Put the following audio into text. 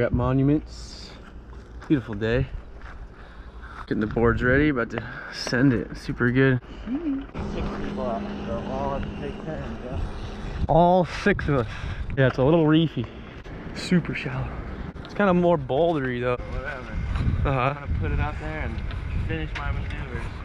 Got monuments. Beautiful day. Getting the boards ready, about to send it. Super good. 60 spot, so all have to take turns, yeah. All 6 of us. Yeah, it's a little reefy. Super shallow. It's kind of more bouldery though. Whatever. Uh-huh. I'm gonna put it out there and finish my maneuvers.